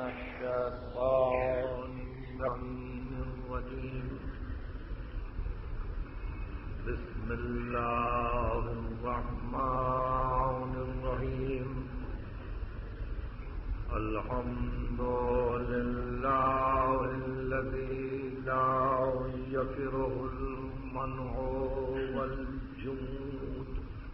الشيطان الرجيم بسم الله الرحمن الرحيم الحمد لله الذي لا يفره المنع والجمود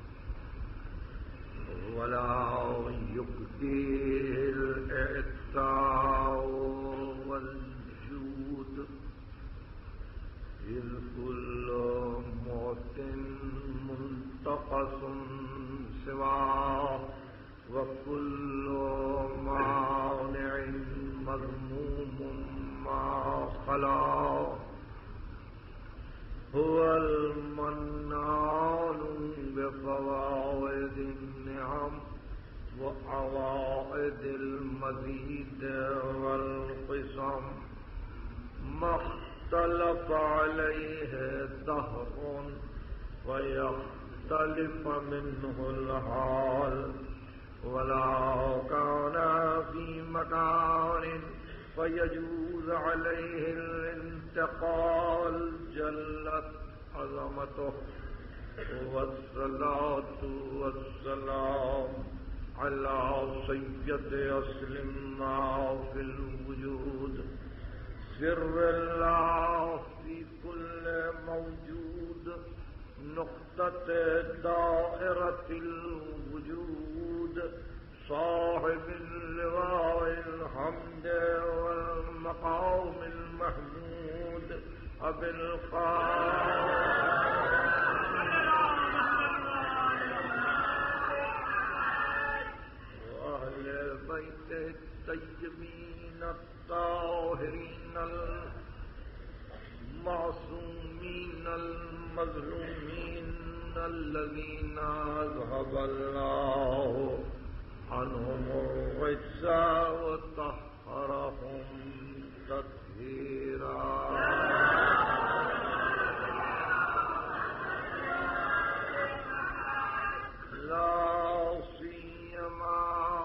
ولا يكفيه الإعطاء والجود إذ كل موت منتقص سواه وكل مانع مذموم ما خلاه هو المنان بفوائد النعم وعوائد المزيد والقسم ما اختلف عليه دهر ويختلف منه الحال ولا كان في مكان فيجوز عليه الانتقال جلت عظمته والصلاة والسلام على سيد أصل ما في الوجود سر الله في كل موجود نقطة دائرة الوجود صاحب اللواء الحمد والمقام المحمود أبي وأهل بيته الطيبين الطاهرين المعصومين المظلومين الذين أذهب الله عنهم الرجس وطهرهم تطهيرا لا سيما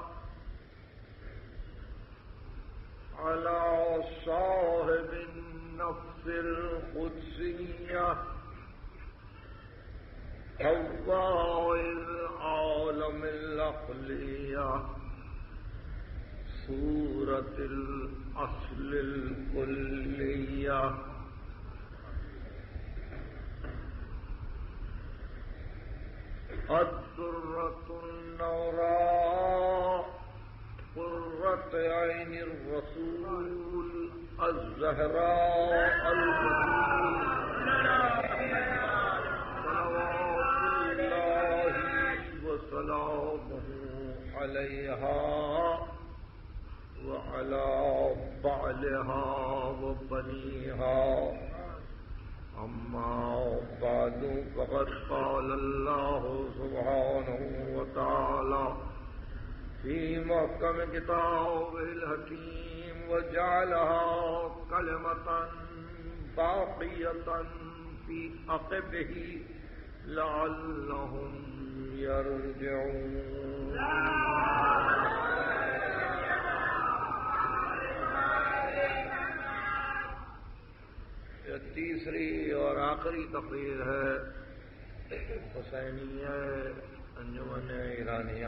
على صاحب النفس القدسية حواء العالم العقلية صورة الأصل الكلية الدرة النوراء قرة عين الرسول الزهراء وسلامه عليها وعلى بعلها وبنيها أما بعد فقد قال الله سبحانه وتعالى في محكم كتابه الحكيم وجعلها كلمة باقية في عقبه لعلهم يرجعون یہ تیسری اور آخری تقریر ہے حسینیہ انجمن ایرانیہ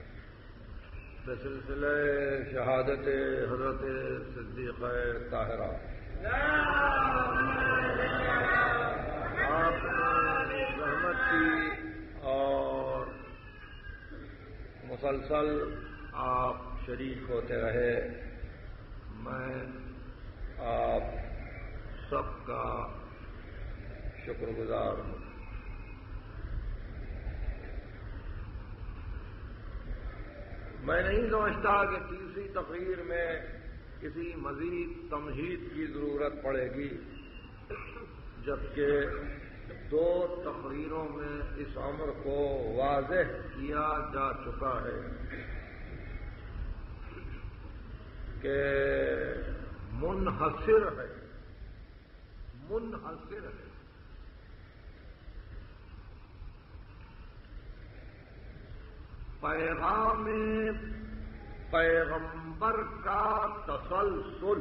بسلسلہ شہادت حضرت صدیقہ طاہرہ. آپ نے زحمت کی اور مسلسل آپ شریک ہوتے رہے. میں آپ سب کا شکر گزار ہوں. میں نہیں سمجھتا کہ تیسری تقریر میں کسی مزید تمہید کی ضرورت پڑے گی، جبکہ دو تقریروں میں اس امر کو واضح کیا جا چکا ہے کہ منحصر ہے پیغام پیغمبر کا تسلسل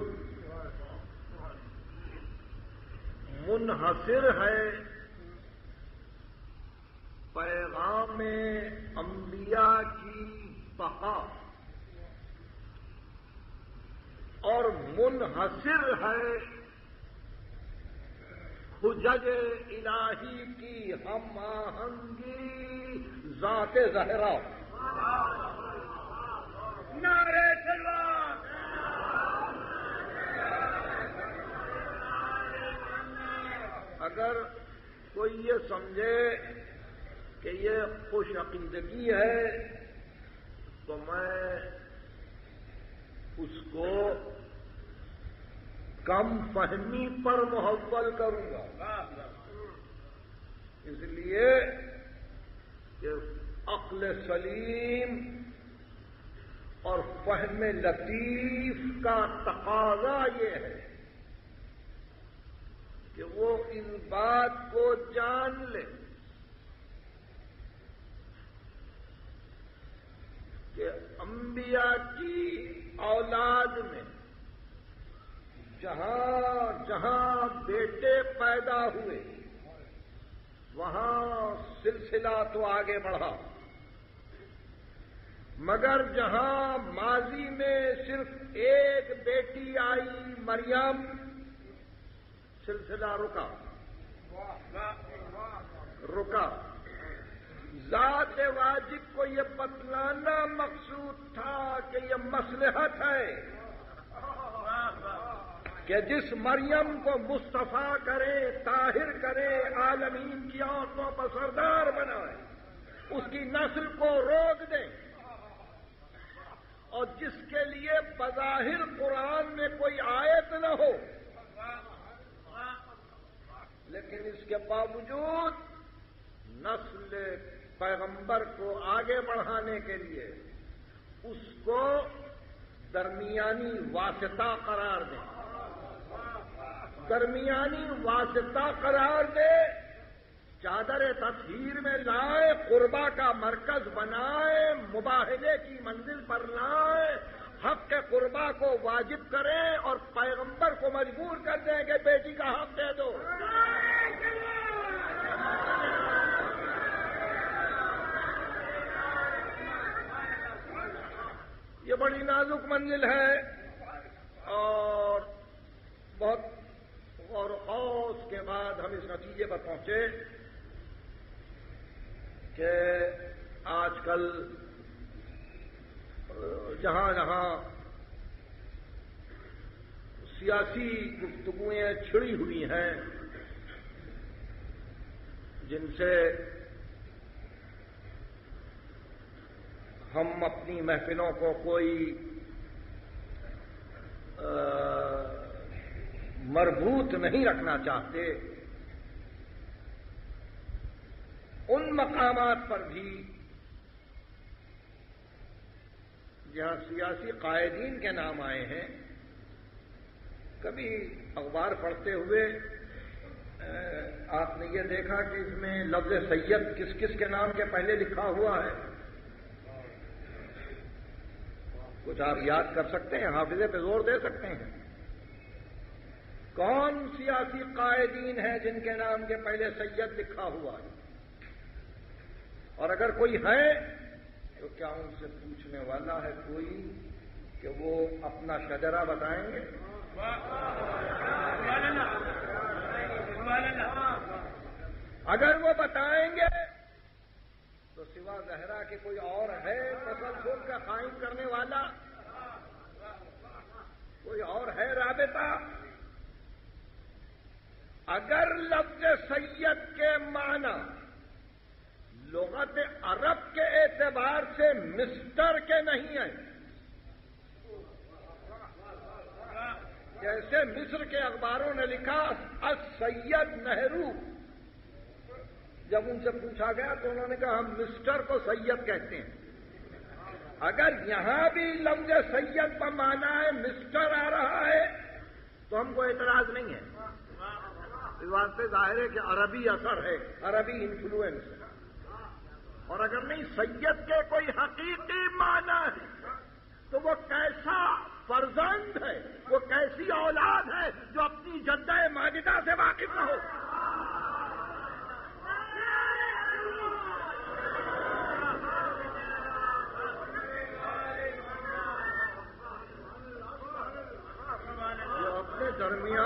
منحصر ہے پیغام انبیاء کی بقا اور منحصر ہے حجج الہی کی ہم آہنگی ذات زہرا. نعرہ تکبیر. اگر کوئی یہ سمجھے کہ یہ خوش عقیدگی ہے تو میں اس کو کم فہمی پر محول کروں گا. اس لیے کہ عقل سلیم اور فہم لطیف کا تقاضا یہ ہے کہ وہ ان بات کو جان لے کہ انبیاء کی اولاد میں جہاں جہاں بیٹے پیدا ہوئے وہاں سلسلہ تو آگے بڑھا، مگر جہاں ماضی میں صرف ایک بیٹی آئی مریم سلسلہ رکا. ذات واجب کو یہ بتلانا مقصود تھا کہ یہ مصلحت ہے کہ جس مریم کو مصطفیٰ کرے، طاہر کرے، عالمین کی عورتوں پر سردار بنائے، اس کی نسل کو روک دیں، اور جس کے لیے بظاہر قرآن میں کوئی آیت نہ ہو لیکن اس کے باوجود نسل پیغمبر کو آگے بڑھانے کے لیے اس کو درمیانی واسطہ قرار دیں. درمیانی واسطہ قرار دے، چادر تطہیر میں لائے، قربا کا مرکز بنائے، مباہلے کی منزل پر لائے، حق کے قربا کو واجب کریں اور پیغمبر کو مجبور کر دیں کہ بیٹی کا حق دے دو. یہ بڑی نازک منزل ہے اور بہت غور و خوض کے بعد ہم اس نتیجے پر پہنچے کہ آج کل جہاں جہاں سیاسی گفتگویں چھڑی ہوئی ہیں جن سے ہم اپنی محفلوں کو کوئی مربوط نہیں رکھنا چاہتے، ان مقامات پر بھی جہاں سیاسی قائدین کے نام آئے ہیں، کبھی اخبار پڑھتے ہوئے آپ نے یہ دیکھا کہ اس میں لفظ سید کس کس کے نام کے پہلے لکھا ہوا ہے؟ کچھ آپ یاد کر سکتے ہیں، حافظے پہ زور دے سکتے ہیں؟ کون سیاسی قائدین ہیں جن کے نام کے پہلے سید لکھا ہوا ہے؟ اور اگر کوئی ہے تو کیا ان سے پوچھنے والا ہے کوئی کہ وہ اپنا شجرہ بتائیں گے؟ اگر وہ بتائیں گے تو سوا زہرا کے کوئی اور ہے تسلسل کا قائم کرنے والا؟ کوئی اور ہے رابطہ؟ اگر لفظ سید کے معنی لغت عرب کے اعتبار سے مسٹر کے نہیں ہیں، جیسے مصر کے اخباروں نے لکھا السید نہرو، جب ان سے پوچھا گیا تو انہوں نے کہا ہم مسٹر کو سید کہتے ہیں. اگر یہاں بھی لفظ سید کا معنی ہے مسٹر آ رہا ہے تو ہم کو اعتراض نہیں ہے. اس واسطے ظاہر ہے کہ عربی اثر ہے، عربی انفلوئنس ہے. اور اگر نہیں سید کے کوئی حقیقی معنی ہے تو وہ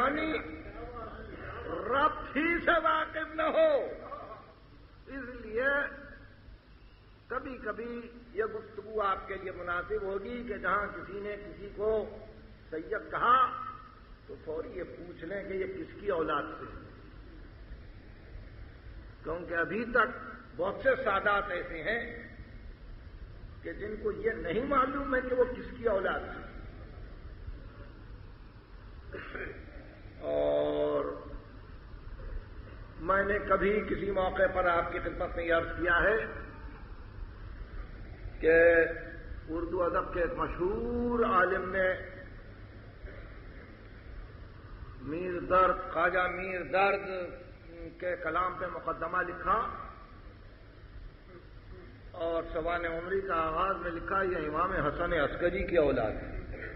یعنی ربط ہی سے واقف نہ ہو. اس لیے کبھی کبھی یہ گفتگو آپ کے لیے مناسب ہوگی کہ جہاں کسی نے کسی کو سید کہا تو فوری یہ پوچھ لیں کہ یہ کس کی اولاد سے ہے، کیونکہ ابھی تک بہت سے سادات ایسے ہیں کہ جن کو یہ نہیں معلوم ہے کہ وہ کس کی اولاد سے. اور میں نے کبھی کسی موقع پر آپ کی خدمت میں یہ عرض کیا ہے کہ اردو ادب کے ایک مشہور عالم نے میر درد خواجہ میر درد کے کلام پہ مقدمہ لکھا اور سوان عمری کا آغاز میں لکھا یہ امام حسن عسکری کی اولاد ہے.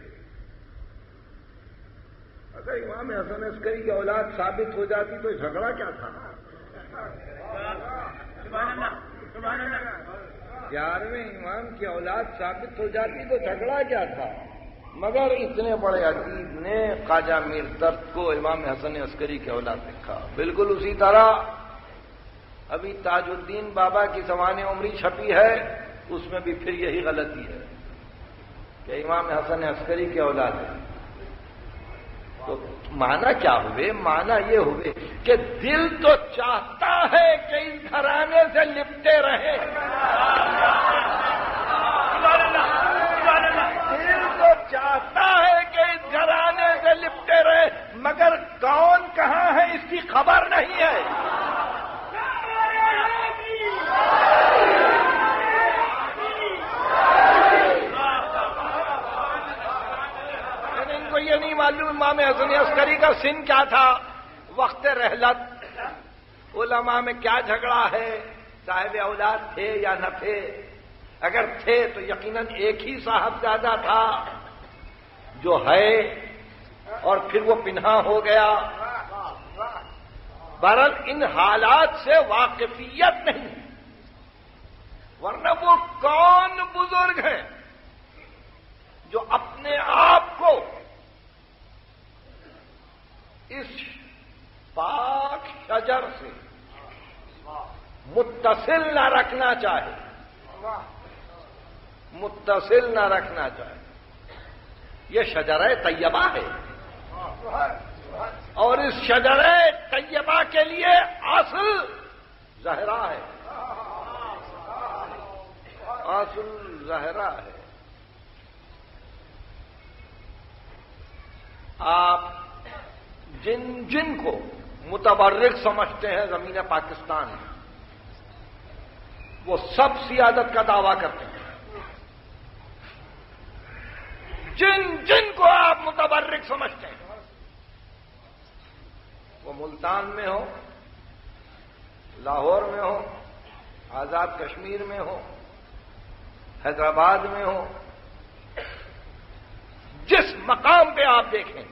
اگر امام حسن عسکری کی اولاد ثابت ہو جاتی تو جھگڑا کیا تھا؟ 11ویں امام کی اولاد ثابت ہو جاتی تو جھگڑا کیا تھا؟ مگر اتنے بڑے ادیب نے خواجہ میر درد کو امام حسن عسکری کی اولاد لکھا. بالکل اسی طرح ابھی تاج الدین بابا کی سوان عمری چھپی ہے، اس میں بھی پھر یہی غلطی ہے کہ امام حسن عسکری کی اولاد ہے. تو معنی کیا ہوئے؟ معنی یہ ہوئے کہ دل تو چاہتا ہے کہ اس گھرانے سے لپٹے رہے، دل تو چاہتا ہے کہ اس گھرانے سے لپٹے رہے، مگر کون کہاں ہے اس کی خبر نہیں ہے. ان کو یہ نہیں معلوم امام حسن عسکری کا سن کیا تھا، وقت رحلت، علماء میں کیا جھگڑا ہے، صاحب اولاد تھے یا نہ تھے. اگر تھے تو یقیناً ایک ہی صاحبزادہ تھا جو ہے اور پھر وہ پنہا ہو گیا. بہرحال ان حالات سے واقفیت نہیں، ورنہ وہ کون بزرگ ہیں جو اپنے آپ کو اس پاک شجر سے متصل نہ رکھنا چاہے، متصل نہ رکھنا چاہے. یہ شجرہ طیبہ ہے اور اس شجرہ طیبہ کے لیے اصل زہرا ہے، اصل زہرا ہے. آپ جن کو متبرک سمجھتے ہیں زمین پاکستان میں، وہ سب سیادت کا دعویٰ کرتے ہیں. جن کو آپ متبرک سمجھتے ہیں، وہ ملتان میں ہو، لاہور میں ہو، آزاد کشمیر میں ہو، حیدرآباد میں ہو، جس مقام پہ آپ دیکھیں،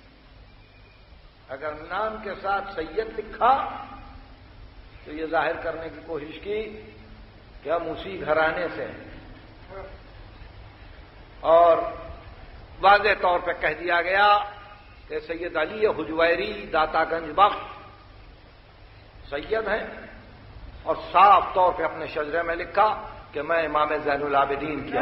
اگر نام کے ساتھ سید لکھا تو یہ ظاہر کرنے کی کوشش کی کہ ہم اسی گھرانے سے ہیں، اور واضح طور پہ کہہ دیا گیا کہ سید علی حجویری داتا گنج بخش سید ہیں، اور صاف طور پہ اپنے شجرے میں لکھا کہ میں امام زین العابدین کی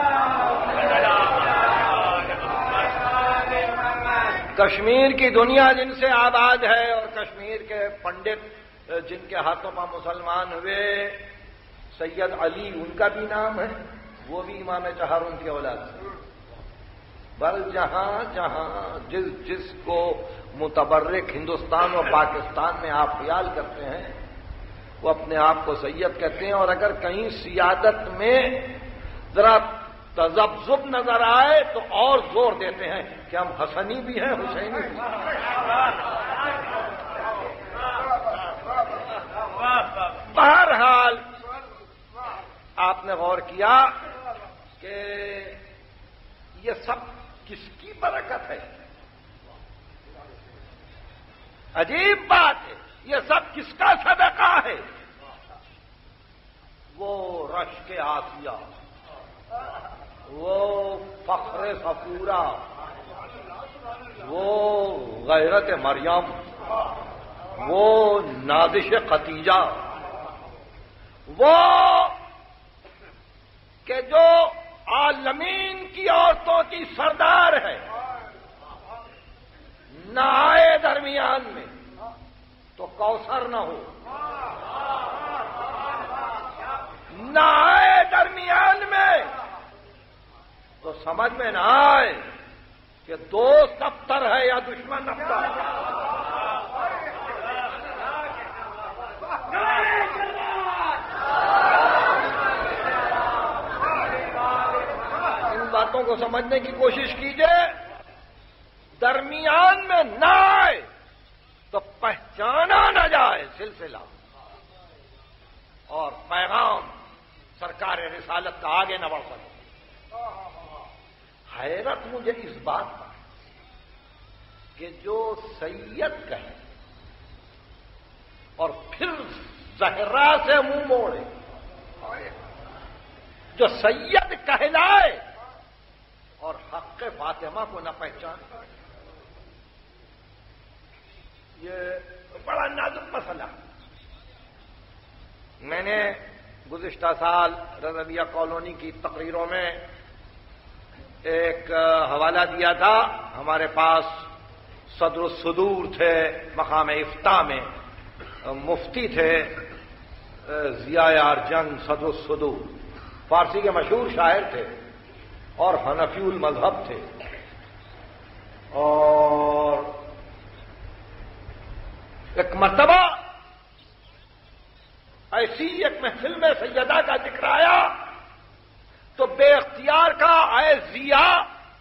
کشمیر کی دنیا جن سے آباد ہے اور کشمیر کے پنڈت جن کے ہاتھوں پر مسلمان ہوئے، سید علی ان کا بھی نام ہے، وہ بھی امام چہار ان کی اولاد سے. بل جہاں جہاں جس کو متبرک ہندوستان اور پاکستان میں آپ خیال کرتے ہیں، وہ اپنے آپ کو سید کہتے ہیں. اور اگر کہیں سیادت میں ذرا تذبذب نظر آئے تو اور زور دیتے ہیں کہ ہم حسنی بھی ہیں، حسینی بھی ہیں. بہرحال آپ نے غور کیا کہ یہ سب کس کی برکت ہے؟ عجیب بات ہے، یہ سب کس کا صدقہ ہے؟ وہ رشک آسیہ، وہ فخر صفورہ، وہ غیرت مریم، وہ نازش ختیجہ، وہ کہ جو عالمین کی عورتوں کی سردار ہے، نہ آئے درمیان میں تو کوثر نہ ہو، نہ آئے درمیان میں تو سمجھ میں نہ آئے کہ دوست ابتر ہے یا دشمن ابتر ہے۔ ان باتوں کو سمجھنے کی کوشش کیجئے، درمیان میں نہ آئے تو پہچانا نہ جائے سلسلہ اور پیغام سرکار رسالت کا آگے نہ بڑھ سکے۔ حیرت مجھے اس بات پر کہ جو سید کہے اور پھر زہرا سے منہ موڑے، جو سید کہلائے اور حق فاطمہ کو نہ پہچانے، یہ بڑا نازک مسئلہ۔ میں نے گزشتہ سال رضویہ کالونی کی تقریروں میں ایک حوالہ دیا تھا۔ ہمارے پاس صدر الصدور تھے مقام افتاء میں، مفتی تھے ضیاء ارجن صدر الصدور، فارسی کے مشہور شاعر تھے اور حنفی المذہب تھے، اور ایک مرتبہ ایسی ایک محفل میں سیدہ کا ذکر آیا تو بے اختیار کا اے ضیاء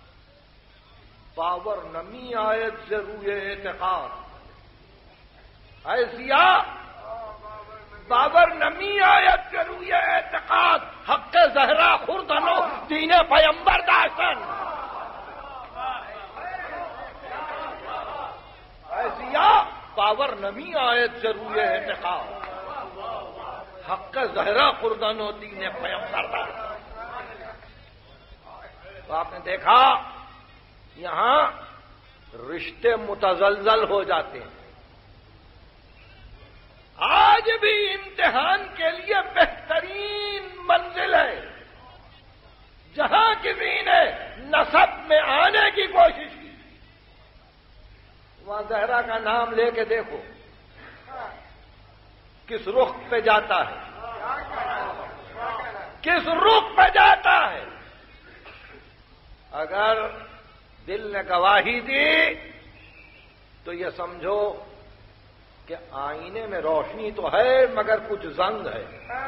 باور نمی آیت سے روئے اعتقاد، اے ضیاء باور نمی آیت سے روئے اعتقاد، حق زہرا خوردنو دین پیمبر داشتن، اے ضیاء باور نمی آیت سے روئے اعتقاد، حق زہرا خوردنو دین پیمبر داشتن۔ تو آپ نے دیکھا یہاں رشتے متزلزل ہو جاتے ہیں۔ آج بھی امتحان کے لیے بہترین منزل ہے، جہاں کسی نے نسب میں آنے کی کوشش کی وہاں زہرا کا نام لے کے دیکھو کس رخ پہ جاتا ہے، کس رخ پہ جاتا ہے۔ اگر دل نے گواہی دی تو یہ سمجھو کہ آئینے میں روشنی تو ہے مگر کچھ زنگ ہے،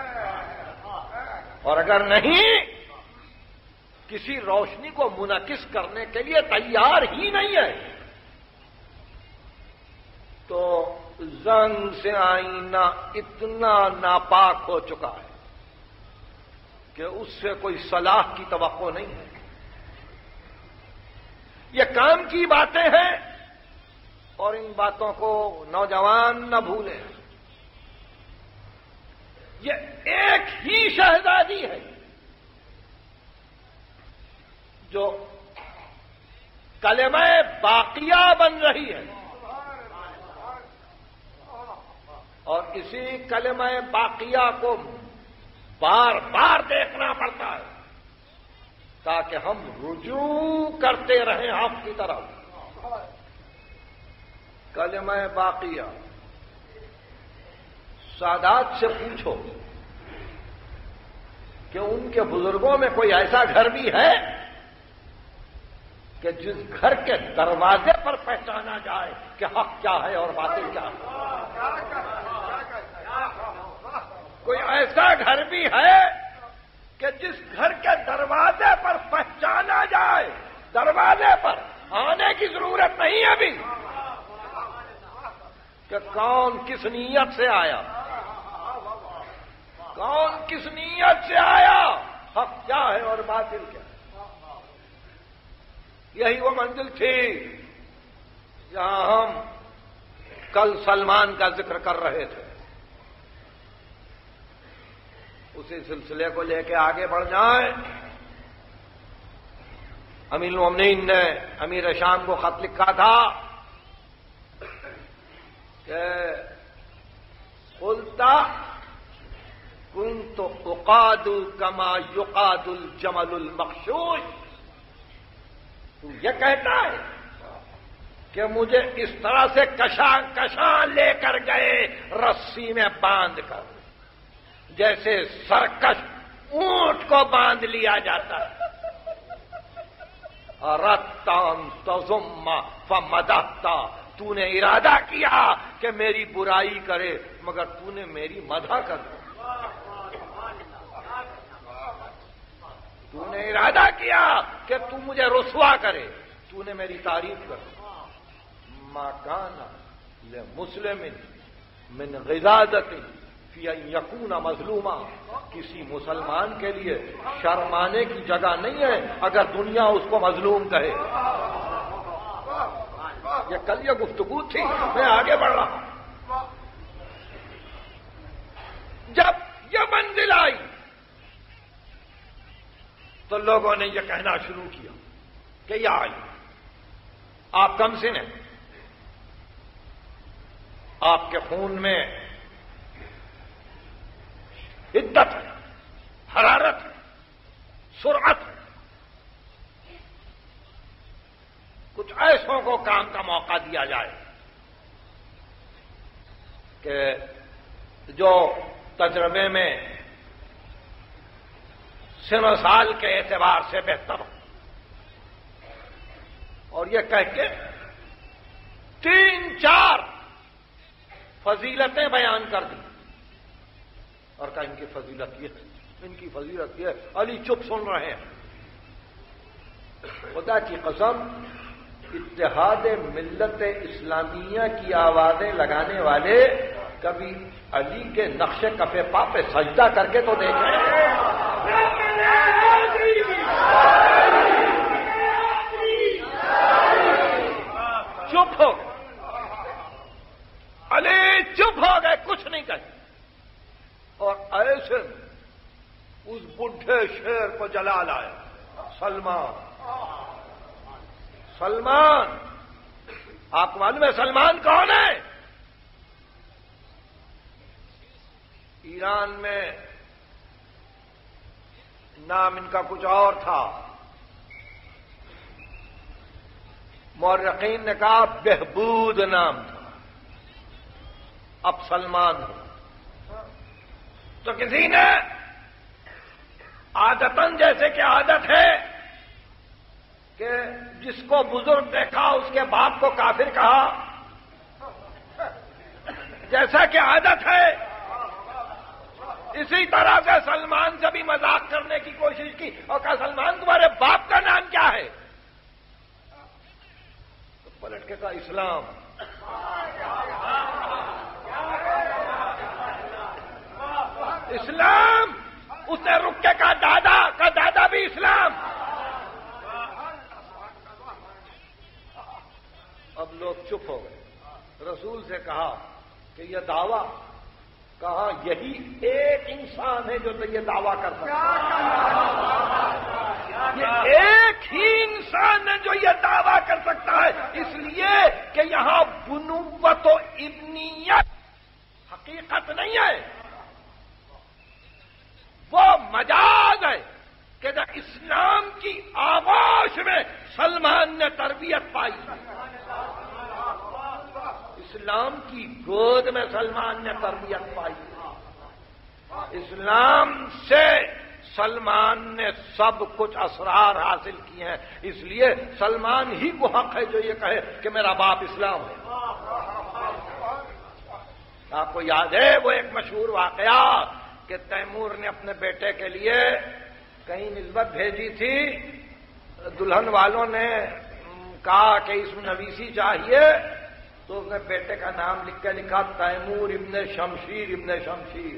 اور اگر نہیں کسی روشنی کو منعکس کرنے کے لیے تیار ہی نہیں ہے تو زنگ سے آئینہ اتنا ناپاک ہو چکا ہے کہ اس سے کوئی صلاح کی توقع نہیں ہے۔ یہ کام کی باتیں ہیں اور ان باتوں کو نوجوان نہ بھولیں۔ یہ ایک ہی شہزادی ہے جو کلمہ باقیہ بن رہی ہے، اور اسی کلمہ باقیہ کو بار بار دیکھنا پڑتا ہے تاکہ ہم رجوع کرتے رہیں حق کی طرف۔ کلمہ باقیہ، سادات سے پوچھو کہ ان کے بزرگوں میں کوئی ایسا گھر بھی ہے کہ جس گھر کے دروازے پر پہچانا جائے کہ حق کیا ہے اور باطل کیا ہے؟ کوئی ایسا گھر بھی ہے کہ جس گھر کے دروازے پر پہچانا جائے، دروازے پر آنے کی ضرورت نہیں ہے ابھی کہ کون کس نیت سے آیا، کون کس نیت سے آیا، حق کیا ہے اور باطل کیا ہے۔ یہی وہ منزل تھی جہاں ہم کل سلمان کا ذکر کر رہے تھے۔ اسی سلسلے کو لے کے آگے بڑھ جائیں امیر المومنین نے امیر شام کو خط لکھا تھا کہ قلت كنت اقاد كما يقاد الجمل المخشوش، تو یہ کہتا ہے کہ مجھے اس طرح سے کشاں لے کر گئے رسی میں باندھ کر، جیسے سرکش اونٹ کو باندھ لیا جاتا ہے۔ اردت تضم فمدحت، تو نے ارادہ کیا کہ میری برائی کرے مگر تو نے میری مدح کر دی۔ تو نے ارادہ کیا کہ تو مجھے رسوا کرے، تو نے میری تعریف کر دی۔ ما کان لمسلم من غضاضۃ فی ان یکون مظلوما، کسی مسلمان کے لیے شرمانے کی جگہ نہیں ہے اگر دنیا اس کو مظلوم کہے۔ یہ کل یہ گفتگو تھی، میں آگے بڑھ رہا ہوں۔ جب یہ منزل آئی تو لوگوں نے یہ کہنا شروع کیا کہ یا علی، آپ کم سن ہیں، آپ کے خون میں حدت ہے، حرارت ہے، سرعت ہے، کچھ ایسوں کو کام کا موقع دیا جائے کہ جو تجربے میں سن و سال کے اعتبار سے بہتر ہو، اور یہ کہہ کے 3-4 فضیلتیں بیان کر دی اور کہا ان کی فضیلت یہ ہے، ان کی فضیلت یہ ہے۔ علی چپ سن رہے ہیں۔ خدا کی قسم، اتحاد ملت اسلامیہ کی آوازیں لگانے والے کبھی علی کے نقش کف پا پہ سجدہ کر کے تو دیکھیں۔ چپ ہو، علی چپ ہو گئے، کچھ نہیں کہے، اور ایسے اس بڈھے شیر کو جلا لایا۔ سلمان، آپ کو معلوم ہے سلمان کون ہے؟ ایران میں نام ان کا کچھ اور تھا، مورخین نے کہا بہبود نام تھا، اب سلمان ہو۔ تو کسی نے عادتاً، جیسے کہ عادت ہے کہ جس کو بزرگ دیکھا اس کے باپ کو کافر کہا، جیسا کہ عادت ہے، اسی طرح سے سلمان سے بھی مذاق کرنے کی کوشش کی اور کہا سلمان تمہارے باپ کا نام کیا ہے؟ تو پلٹ کے کہا اسلام۔ اسلام، اس نے رک کے کہا دادا بھی اسلام۔ اب لوگ چپ ہو گئے۔ رسول سے کہا کہ یہ دعویٰ، کہا یہی ایک انسان ہے جو یہ دعویٰ کر سکتا ہے، یہ ایک ہی انسان ہے جو یہ دعویٰ کر سکتا ہے، اس لیے کہ یہاں بنوت و ابنیت حقیقت نہیں ہے، وہ مجاز ہے کہ جب اسلام کی آغوش میں سلمان نے تربیت پائی، اسلام کی گود میں سلمان نے تربیت پائی، اسلام سے سلمان نے سب کچھ اسرار حاصل کیے ہیں، اس لیے سلمان ہی کو حق ہے جو یہ کہے کہ میرا باپ اسلام ہے۔ آپ کو یاد ہے وہ ایک مشہور واقعہ کہ تیمور نے اپنے بیٹے کے لیے کہیں نسبت بھیجی تھی، دلہن والوں نے کہا کہ اس میں نویسی چاہیے، تو اس نے بیٹے کا نام لکھ کے لکھا تیمور ابن شمشیر ابن شمشیر۔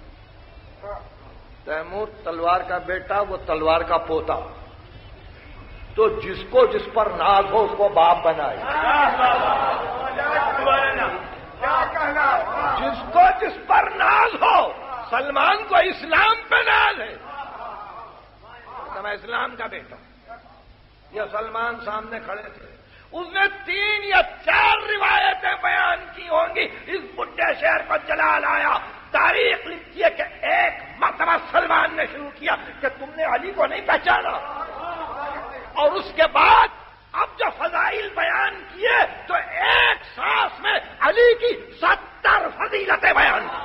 تیمور تلوار کا بیٹا، وہ تلوار کا پوتا، تو جس کو جس پر ناز ہو اس کو باپ بنائے، جس کو جس پر ناز ہو۔ سلمان کو اسلام پہ ناز ہے، میں اسلام کا بیٹا ہوں۔ یہ سلمان سامنے کھڑے تھے، اس نے 3 یا 4 روایتیں بیان کی ہوں گی، اس بڈھے شہر کو جلال آیا۔ تاریخ لکھتی ہے کہ ایک مرتبہ سلمان نے شروع کیا کہ تم نے علی کو نہیں پہچانا، اور اس کے بعد اب جو فضائل بیان کیے تو ایک سانس میں علی کی 70 فضیلتیں بیان کی۔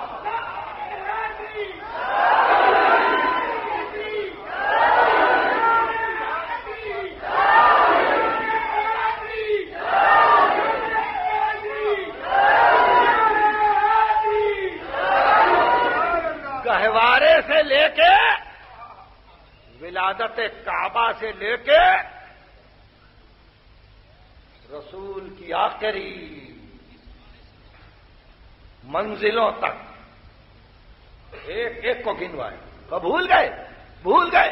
گہوارے سے لے کے ولادت کعبہ سے لے کے رسول کی آخری منزلوں تک ایک ایک کو گنوائے۔ تو بھول گئے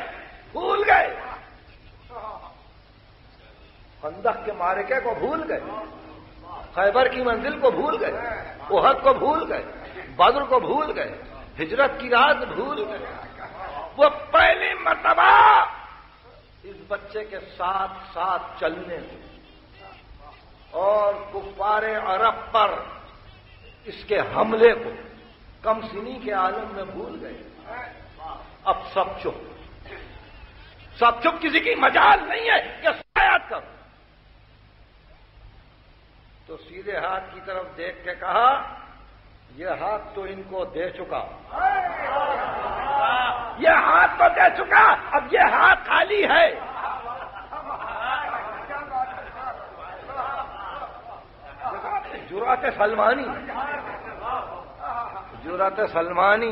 خندق کے معرکے کو بھول گئے، خیبر کی منزل کو بھول گئے، احد کو بھول گئے، بدر کو بھول گئے، ہجرت کی رات بھول گئے۔ وہ پہلی مرتبہ اس بچے کے ساتھ ساتھ چلنے اور کفار عرب پر اس کے حملے کو کم سنی کے عالم میں بھول گئے۔ اب سب چپ، کسی کی مجال نہیں ہے کہ شکایت کرو۔ تو سیدھے ہاتھ کی طرف دیکھ کے کہا یہ ہاتھ تو ان کو دے چکا، یہ ہاتھ تو دے چکا، اب یہ ہاتھ خالی ہے۔ جرأت سلمانی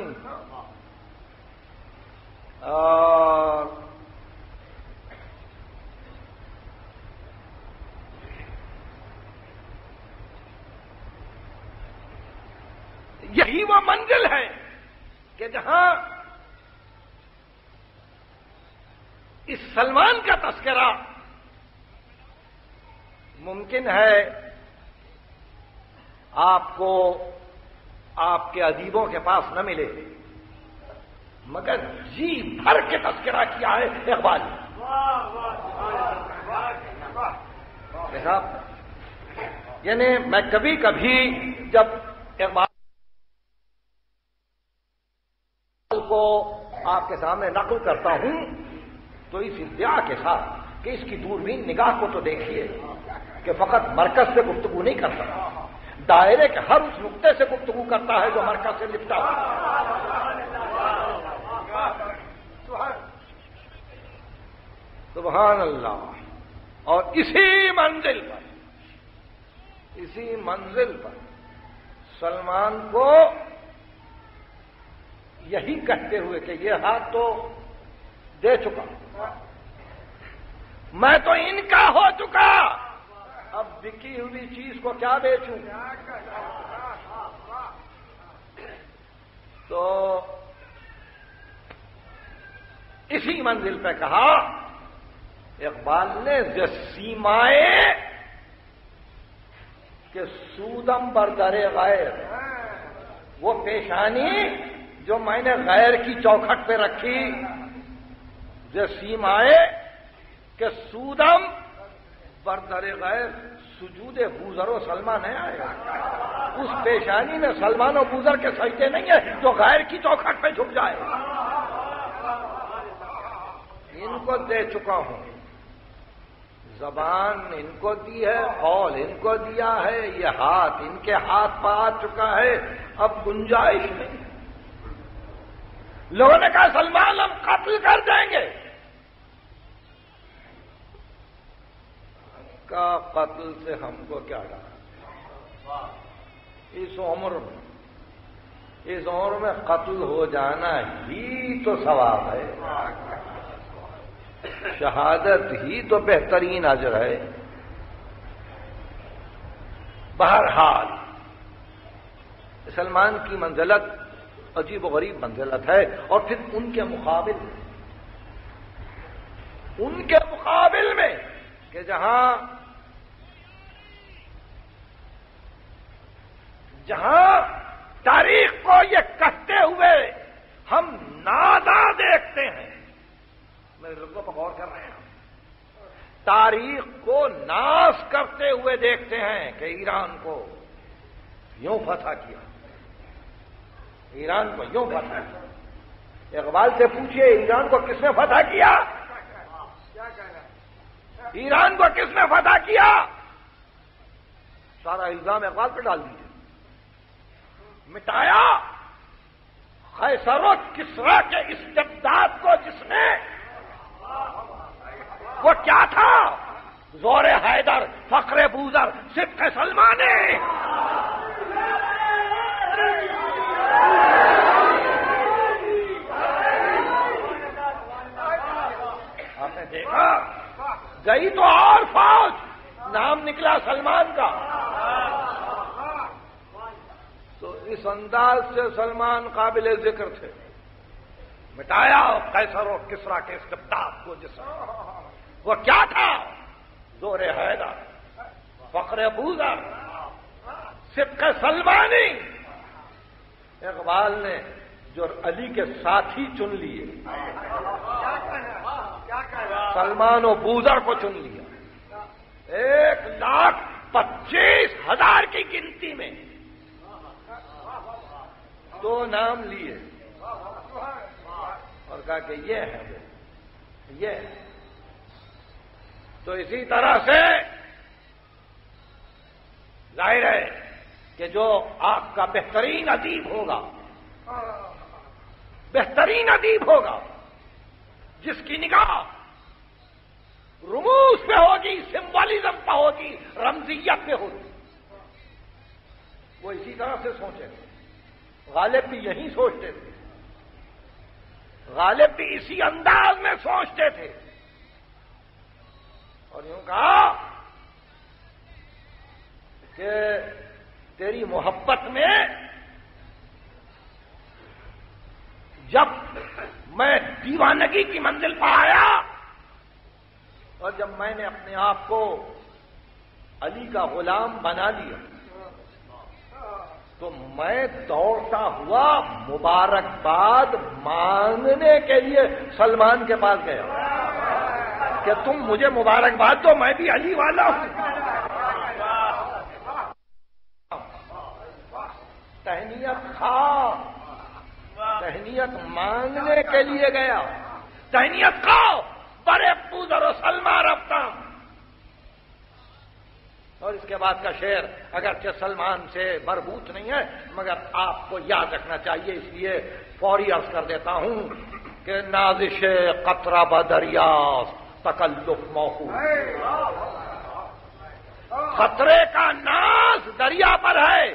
اور یہی وہ منزل ہے کہ جہاں اس سلمان کا تذکرہ ممکن ہے آپ کو آپ کے ادیبوں کے پاس نہ ملے، مگر جی بھر کے تذکرہ کیا ہے اقبال نے۔ یعنی میں کبھی کبھی جب اقبال کو آپ کے سامنے نقل کرتا ہوں تو اس ادعا کے ساتھ کہ اس کی دوربین نگاہ کو تو دیکھیے کہ فقط مرکز سے گفتگو نہیں کرتا، دائرے کے ہر اس نقطے سے گفتگو کرتا ہے جو مرکز سے لپٹا ہوا۔ سبحان اللہ۔ اور اسی منزل پر سلمان کو یہی کہتے ہوئے کہ یہ ہاتھ تو دے چکا، میں تو ان کا ہو چکا، اب بکی ہوئی چیز کو کیا بیچوں؟ تو اسی منزل پہ کہا اقبال نے سیمائے کہ سودم بردر غیر، وہ پیشانی جو میں نے غیر کی چوکھٹ پہ رکھی، سیمائے کہ سودم بردر غیر، سجود بوزر و سلمہ نہیں آئے گا، اس پیشانی میں سلمان و بوزر کے سجدے نہیں ہے جو غیر کی چوکھٹ پہ جھک جائے۔ ان کو دے چکا ہوں، زبان ان کو دی ہے، قول ان کو دیا ہے، یہ ہاتھ ان کے ہاتھ پہ آ چکا ہے، اب گنجائش نہیں۔ لوگوں نے کہا سلمان ہم قتل کر دیں گے، کا قتل سے ہم کو کیا ڈر، اس عمر میں قتل ہو جانا ہی تو ثواب ہے، شہادت ہی تو بہترین اجر ہے۔ بہرحال سلمان کی منزلت عجیب و غریب منزلت ہے، اور پھر ان کے مقابل میں کہ جہاں تاریخ کو یہ کہتے ہوئے ہم ناداں دیکھتے ہیں، میرے لفظوں پر غور کر رہے ہیں، تاریخ کو ناش کرتے ہوئے دیکھتے ہیں کہ ایران کو یوں فتح کیا، ایران کو یوں فتح کیا۔ اقبال سے پوچھئے ایران کو کس نے فتح کیا؟ ایران کو کس نے فتح کیا؟ سارا الزام اقبال پہ ڈال دیجیے۔ مٹایا قیصر و کسریٰ کے استبداد کو جس نے، وہ کیا تھا؟ زور حیدر، فخر بوذر، صدق سلمانی۔ آپ نے دیکھا گئی تو اور فوج، نام نکلا سلمان کا۔ تو اس انداز سے سلمان قابل ذکر تھے۔ مٹایا قیصر و کسریٰ کے استبداد کو جس نے، وہ کیا تھا؟ زور حیدر، فخر بوذر، صدق سلمانی۔ اقبال نے جو علی کے ساتھی چن لیے، سلمان و بوذر کو چن لیا، 1,25,000 کی گنتی میں 2 نام لیے اور کہا کہ یہ ہے یہ۔ تو اسی طرح سے ظاہر ہے کہ جو آپ کا بہترین ادیب ہوگا، بہترین ادیب ہوگا، جس کی نگاہ رموز پہ ہوگی، سمبولزم پہ ہوگی، رمزیت پہ ہوگی، وہ اسی طرح سے سوچے گا۔ غالب بھی یہی سوچتے تھے، غالب بھی اسی انداز میں سوچتے تھے، اور یوں کہا کہ تیری محبت میں جب میں دیوانگی کی منزل پر آیا اور جب میں نے اپنے آپ کو علی کا غلام بنا لیا تو میں دوڑتا ہوا مبارکباد مانگنے کے لیے سلمان کے پاس گیا کہ تم مجھے مبارکباد دو، میں بھی علی والا ہوں۔ تہنیت کھا، تہنیت مانگنے کے لیے گیا، تہنیت کھاؤ برے بوذر و سلمان رفتم۔ اور اس کے بعد کا شعر اگرچہ سلمان سے مربوط نہیں ہے مگر آپ کو یاد رکھنا چاہیے، اس لیے فوری عرض کر دیتا ہوں کہ نازش قطرہ بدریاست تکلف موقوف، خطرے کا ناز دریا پر ہے،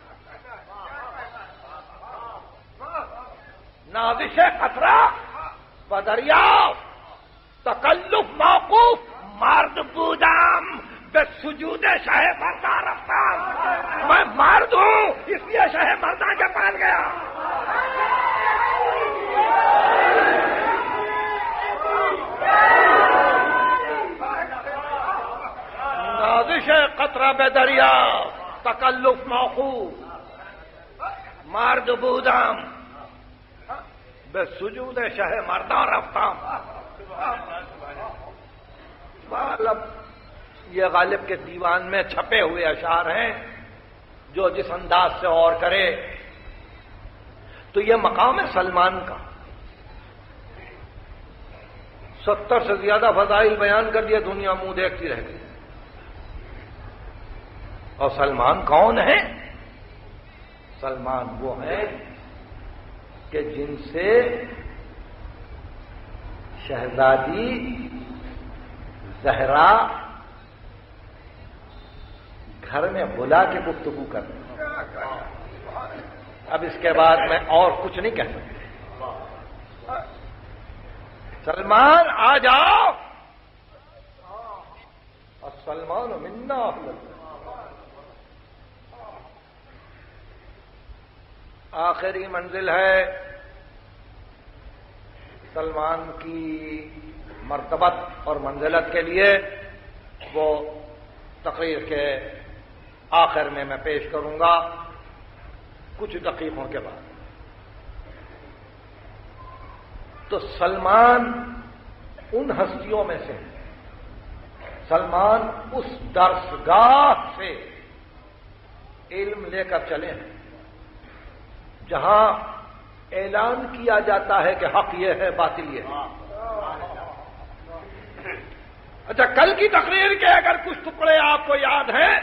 نازش قطرہ بدریاست تکلف موقوف، مرد بودم بے سجود شہ مرداں رفتم۔ میں مرد ہوں اس لیے شہ مرداں کے پاس گیا۔ نازش قطرہ بے دریا تکلف موقوف، مرد بودم بے سجود شہ مرداں رفتم۔ مطلب یہ غالب کے دیوان میں چھپے ہوئے اشعار ہیں، جو جس انداز سے اور کرے تو یہ مقام ہے سلمان کا۔ 70 سے زیادہ فضائل بیان کر دیا، دنیا منہ دیکھتی رہ گئی۔ اور سلمان کون ہے؟ سلمان وہ ہے کہ جن سے شہزادی زہرا گھر میں بلا کے گفتگو کرتے۔ اب اس کے بعد میں اور کچھ نہیں کہہ سکتا۔ سلمان آ جاؤ، اور سلمان منا آخری منزل ہے سلمان کی مرتبت اور منزلت کے لیے، وہ تقریر کے آخر میں پیش کروں گا کچھ دقیقوں کے بعد۔ تو سلمان ان ہستیوں میں سے مسلمان اس درسگاہ سے علم لے کر چلے ہیں جہاں اعلان کیا جاتا ہے کہ حق یہ ہے باطل یہ ہے. اچھا، کل کی تقریر کے اگر کچھ ٹکڑے آپ کو یاد ہیں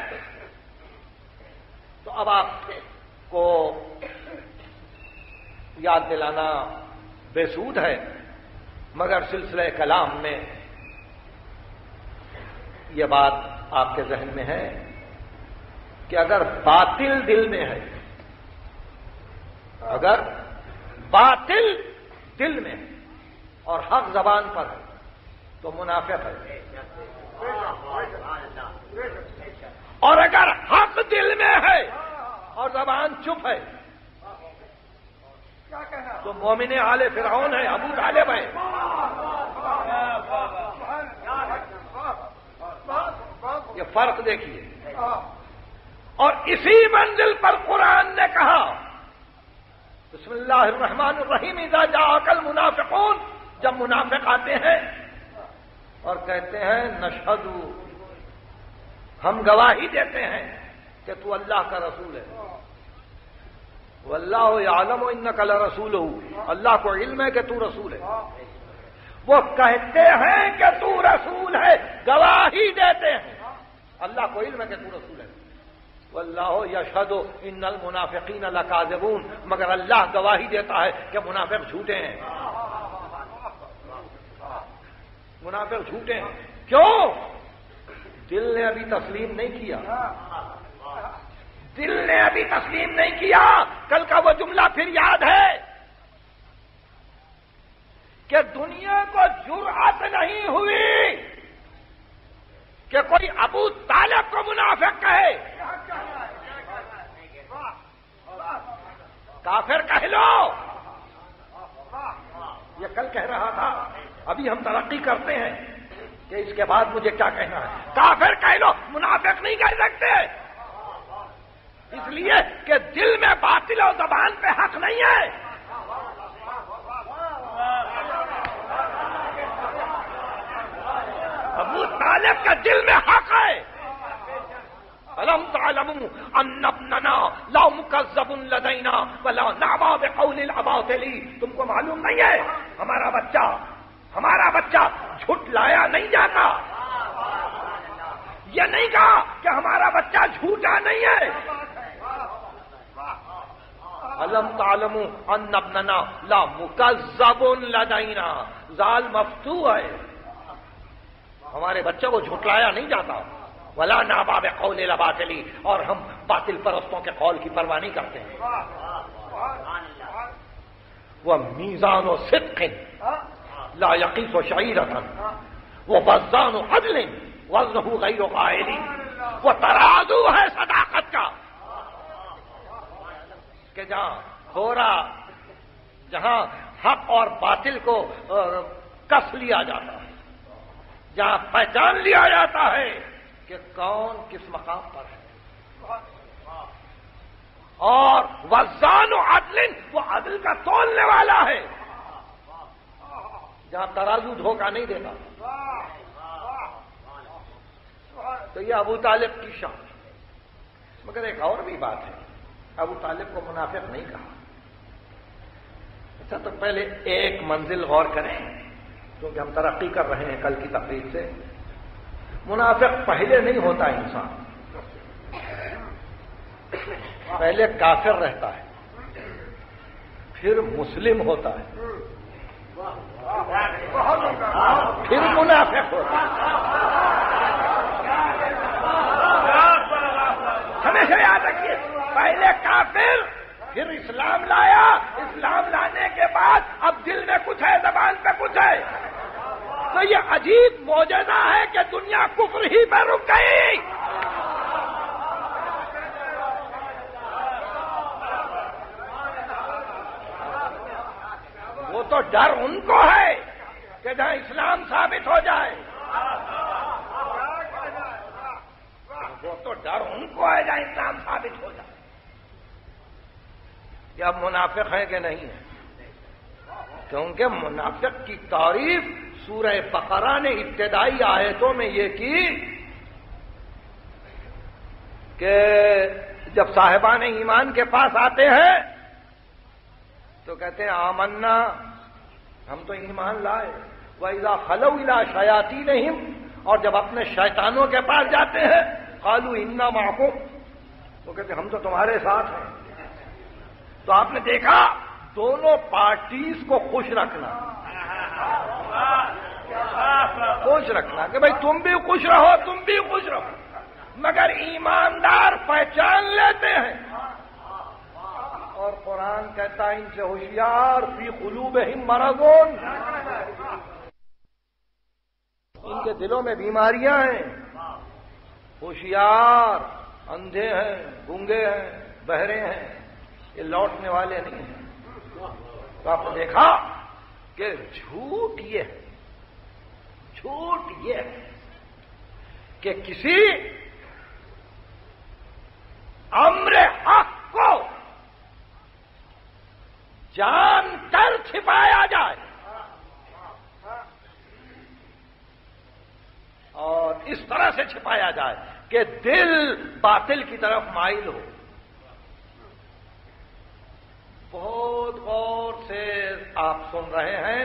تو اب آپ کو یاد دلانا بے سود ہے، مگر سلسلہ کلام میں یہ بات آپ کے ذہن میں ہے کہ اگر باطل دل میں ہے، اگر باطل دل میں اور حق زبان پر ہے تو منافق ہے، اور اگر حق دل میں ہے اور زبان چپ ہے تو مومن آل فرعون ہے، ابو طالب ہے. یہ فرق دیکھیے. اور اسی منزل پر قرآن نے کہا بسم اللہ الرحمن الرحیم اذا جاءک المنافقون، جب منافق آتے ہیں اور کہتے ہیں نشہد، ہم گواہی دیتے ہیں کہ تو اللہ کا رسول ہے. واللہ یعلم انک لرسولہ، اللہ کو علم ہے کہ تو رسول ہے. وہ کہتے ہیں کہ تو رسول ہے، گواہی دیتے ہیں، اللہ کو علم ہے کہ تو رسول ہے. واللہ یشہد ان المنافقین لکاذبون، مگر اللہ گواہی دیتا ہے کہ منافق جھوٹے ہیں. منافق جھوٹے ہیں. کیوں؟ دل نے ابھی تسلیم نہیں کیا، دل نے ابھی تسلیم نہیں کیا. کل کا وہ جملہ پھر یاد ہے کہ دنیا کو جرأت نہیں ہوئی کہ کوئی ابو طالب کو منافق کہے. کافر کہہ لو، یہ کل کہہ رہا تھا. ابھی ہم ترقی کرتے ہیں کہ اس کے بعد مجھے کیا کہنا ہے. کافر کہہ لو، منافق نہیں کہہ سکتے، اس لیے کہ دل میں باطل اور زبان پہ حق نہیں ہے. ابو طالب کا دل میں حق ہے. الم تعلموا ان ابننا لا مکذب لدینا ولا نعبا بقول الاباطل، تم کو معلوم نہیں ہے ہمارا بچہ جھٹلایا نہیں جاتا. یہ نہیں کہا کہ ہمارا بچہ جھوٹا نہیں ہے. الم تعلموا ان ابننا لا مکذب لدینا، زال مفتوح ہے، ہمارے بچے کو جھٹلایا نہیں جاتا. ولا نابا بقول الاباطل، اور ہم باطل پرستوں کے قول کی پرواہ نہیں کرتے ہیں. وہ میزان و صدق لا یقیس و شعیرۃ، وہ وزان و عدل وزنہ غیر قائل، وہ ترازو ہے صداقت کا کہ جہاں حق اور باطل کو کس لیا جاتا ہے، جہاں پہچان لیا جاتا ہے کہ کون کس مقام پر ہے. اور وزان و عدل، وہ عدل کا تولنے والا ہے، جہاں ترازو دھوکہ نہیں دیتا. تو یہ ابو طالب کی شان. مگر ایک اور بھی بات ہے، ابو طالب کو منافق نہیں کہا. اچھا، تو پہلے ایک منزل غور کریں، کیونکہ ہم ترقی کر رہے ہیں کل کی تقریر سے. منافق پہلے نہیں ہوتا انسان، پہلے کافر رہتا ہے، پھر مسلم ہوتا ہے، پھر منافق ہوتا ہے. ہمیشہ یاد رکھیے، پہلے کافر، پھر اسلام لایا، اسلام لانے کے بعد اب دل میں کچھ ہے، زبان پہ کچھ ہے. تو یہ عجیب معجزہ ہے کہ دنیا کفر ہی پہ رک گئی. وہ تو ڈر ان کو ہے کہ جہاں اسلام ثابت ہو جائے، وہ تو ڈر ان کو ہے جہاں اسلام ثابت ہو جائے. کہ اب منافق ہیں کہ نہیں ہے، کیونکہ منافق کی تعریف سورہ بقرہ نے ابتدائی آیتوں میں یہ کی کہ جب صاحبان ایمان کے پاس آتے ہیں تو کہتے ہیں آمنا، ہم تو ایمان لائے، وَإِذَا خَلَوْا إِلَىٰ شَيَاطِينِهِمْ، اور جب اپنے شیطانوں کے پاس جاتے ہیں قَالُوا إِنَّا مَعَكُمْ، وہ کہتے ہیں ہم تو تمہارے ساتھ ہیں۔ تو آپ نے دیکھا دونوں پارٹیز کو خوش رکھنا، خوش رکھنا کہ بھائی تم بھی خوش رہو، تم بھی خوش رہو، مگر ایماندار پہچان لیتے ہیں۔ اور قرآن کہتا ہے ان سے ہوشیار، فی قلوبہم مرض، ان کے دلوں میں بیماریاں ہیں، ہوشیار، اندھے ہیں، گونگے ہیں، بہرے ہیں، یہ لوٹنے والے نہیں ہیں۔ تو آپ نے دیکھا کہ جھوٹ یہ ہے، جھوٹ یہ ہے کہ کسی امر حق کو جان کر چھپایا جائے اور اس طرح سے چھپایا جائے کہ دل باطل کی طرف مائل ہو۔ بہت غور سے آپ سن رہے ہیں،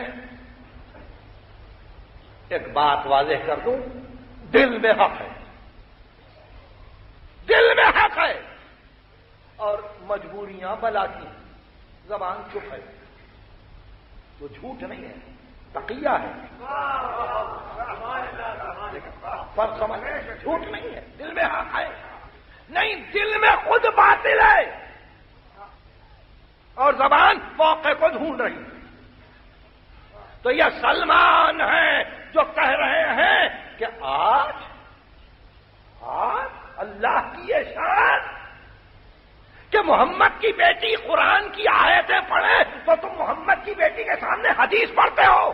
ایک بات واضح کر دوں، دل میں حق ہے، دل میں حق ہے، اور مجبوریاں بلا کی، زبان چپ ہے، تو جھوٹ نہیں ہے، تقیہ ہے، پر سمجھ جھوٹ نہیں ہے، دل میں حق ہے، نہیں دل میں خود باطل ہے اور زبان موقع کو ڈھونڈ رہی ہے۔ تو یہ سلمان ہیں جو کہہ رہے ہیں کہ آج اللہ کی یہ شان کہ محمد کی بیٹی قرآن کی آیتیں پڑھے تو تم محمد کی بیٹی کے سامنے حدیث پڑھتے ہو۔